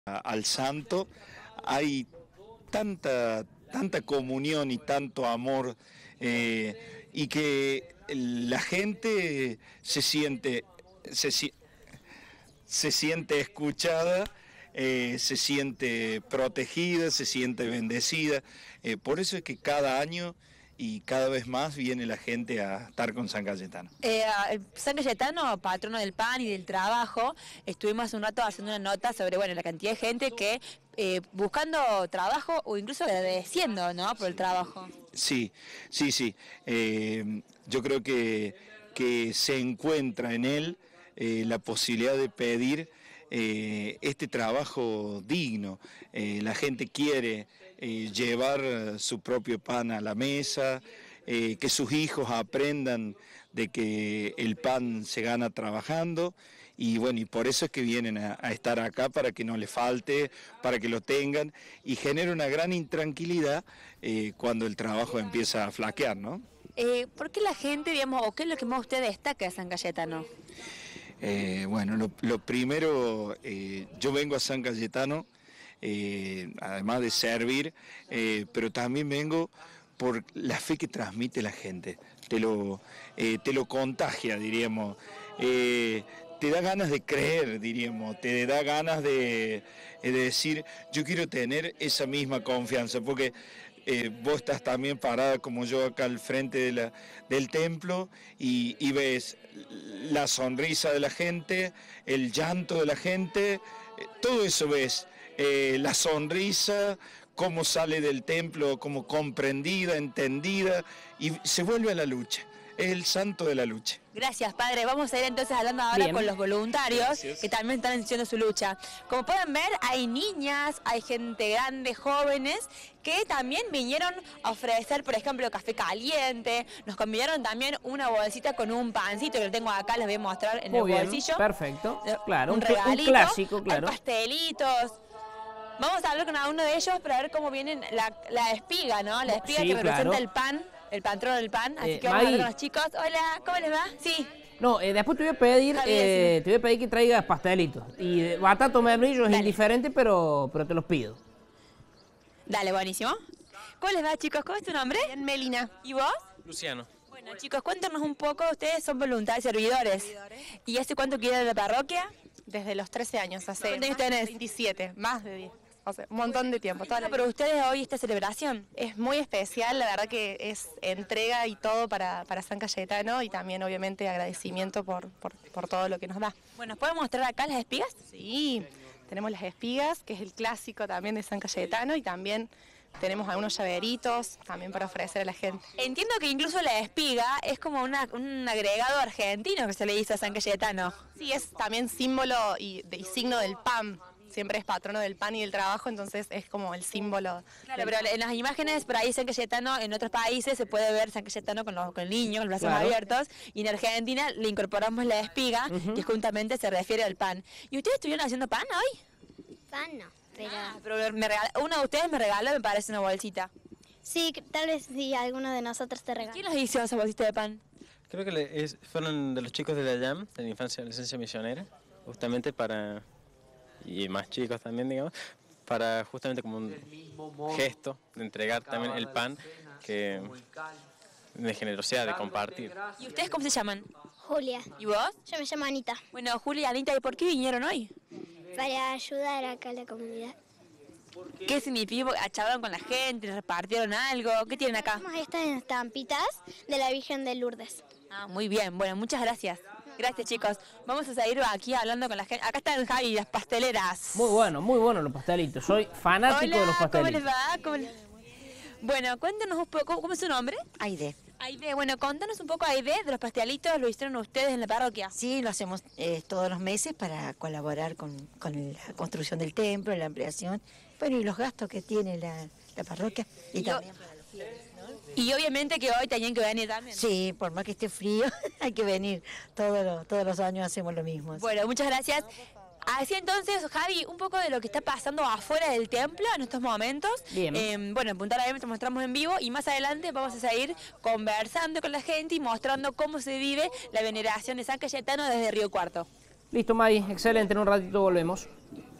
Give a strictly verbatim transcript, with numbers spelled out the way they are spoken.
al santo, hay tanta, tanta comunión y tanto amor, eh, y que la gente se siente, se, se siente escuchada, eh, se siente protegida, se siente bendecida. Eh, por eso es que cada año y cada vez más viene la gente a estar con San Cayetano. Eh, el San Cayetano, patrono del pan y del trabajo, estuvimos hace un rato haciendo una nota sobre bueno, la cantidad de gente que eh, buscando trabajo o incluso agradeciendo, ¿no?, por el trabajo. Sí, sí, sí. Eh, yo creo que, que se encuentra en él eh, la posibilidad de pedir eh, este trabajo digno. Eh, la gente quiere eh, llevar su propio pan a la mesa, eh, que sus hijos aprendan de que el pan se gana trabajando. Y bueno, y por eso es que vienen a, a estar acá, para que no les falte, para que lo tengan, y genera una gran intranquilidad eh, cuando el trabajo empieza a flaquear, ¿no? Eh, ¿Por qué la gente, digamos, o qué es lo que más usted destaca de San Cayetano? Eh, bueno, lo, lo primero, eh, yo vengo a San Cayetano, eh, además de servir, eh, pero también vengo por la fe que transmite la gente, te lo, eh, te lo contagia, diríamos. Eh, te da ganas de creer, diríamos, te da ganas de, de decir, yo quiero tener esa misma confianza, porque eh, vos estás también parada como yo acá al frente de la, del templo y, y ves la sonrisa de la gente, el llanto de la gente, eh, todo eso ves, eh, la sonrisa, cómo sale del templo, como comprendida, entendida, y se vuelve a la lucha. Es el santo de la lucha. Gracias, padre. Vamos a ir entonces hablando ahora Bien. con los voluntarios. Gracias. Que también están haciendo su lucha. Como pueden ver, hay niñas, hay gente grande, jóvenes, que también vinieron a ofrecer, por ejemplo, café caliente. Nos convidaron también una bolsita con un pancito, que lo tengo acá, les voy a mostrar en Muy el bien, bolsillo. perfecto, Eh, claro, un un, cl- un regalito, clásico, claro. hay pastelitos. Vamos a hablar con cada uno de ellos para ver cómo vienen la, la espiga, ¿no? La espiga Sí, que representa claro. el pan, el patrón del pan. Así Eh, que vamos a Maggie. hablar con los chicos. Hola, ¿cómo les va? Sí. No, eh, después te voy a pedir, Javier, eh, te voy a pedir que traigas pastelitos. Y de batata o membrillo es Dale. indiferente, pero, pero te los pido. Dale, buenísimo. ¿Cómo les va, chicos? ¿Cómo es tu nombre? Melina. ¿Y vos? Luciano. Bueno, chicos, cuéntanos un poco. Ustedes son voluntarios servidores. ¿Y hace cuánto quieren la parroquia? Desde los trece años, hace ¿Cuántos años más de tenés? veintisiete, más de diez. O sea, un montón de tiempo. Toda la Pero ustedes hoy esta celebración. Es muy especial, la verdad que es entrega y todo para, para San Cayetano y también obviamente agradecimiento por, por, por todo lo que nos da. Bueno, ¿pueden mostrar acá las espigas? Sí, tenemos las espigas, que es el clásico también de San Cayetano, y también tenemos algunos llaveritos también para ofrecer a la gente. Entiendo que incluso la espiga es como una- un agregado argentino que se le dice a San Cayetano. Sí, es también símbolo y, de- y signo del pan. Siempre es patrono del pan y del trabajo, entonces es como el símbolo. Claro, del- pero en las imágenes por ahí San Cayetano, en otros países se puede ver San Cayetano con, los, con el niño, con los brazos Claro. abiertos, y en Argentina le incorporamos la espiga, que justamente se refiere al pan. ¿Y ustedes estuvieron haciendo pan hoy? Pan no, pero Ah, pero me regala- uno de ustedes me regaló, me parece, una bolsita. sí, que tal vez sí, alguno de nosotros te ¿Quién regala. nos hizo esa bolsita de pan? Creo que le- es- fueron de los chicos de la L A M, de la Infancia y Adolescencia Misionera, justamente para, y más chicos también, digamos, para justamente como un gesto de entregar también el pan, que de generosidad, de compartir. ¿Y ustedes cómo se llaman? Julia, ¿Y vos? yo me llamo Anita, Bueno, Julia, Anita, ¿y por qué vinieron hoy? para ayudar acá a la comunidad. ¿Qué significa? ¿Charlaron con la gente? ¿Les repartieron algo? ¿Qué tienen acá? Tenemos estas estampitas de la Virgen de Lourdes. Ah, muy bien. Bueno, muchas gracias. Gracias, chicos. Vamos a seguir aquí hablando con la gente. Acá están Javi, las pasteleras. Muy bueno, muy bueno los pastelitos. Soy fanático de los Hola, ¿cómo les pastelitos. va? ¿Cómo les- Bueno, cuéntanos un poco, ¿cómo es su nombre? Aide. Aide, bueno, contanos un poco, Aide, de los pastelitos, lo hicieron ustedes en la parroquia. Sí, lo hacemos eh, todos los meses para colaborar con, con la construcción del templo, la ampliación, bueno, y los gastos que tiene la, la parroquia. Y, Y yo- también para los fieles, ¿no? Y obviamente que hoy tenían que venir también. Sí, por más que esté frío, hay que venir. Todos los, todos los años hacemos lo mismo. Bueno, muchas gracias. Así entonces, Javi, un poco de lo que está pasando afuera del templo en estos momentos. Bien. Eh, bueno, en Punta Arenas mostramos en vivo y más adelante vamos a seguir conversando con la gente y mostrando cómo se vive la veneración de San Cayetano desde Río Cuarto. Listo, May, excelente, en un ratito volvemos.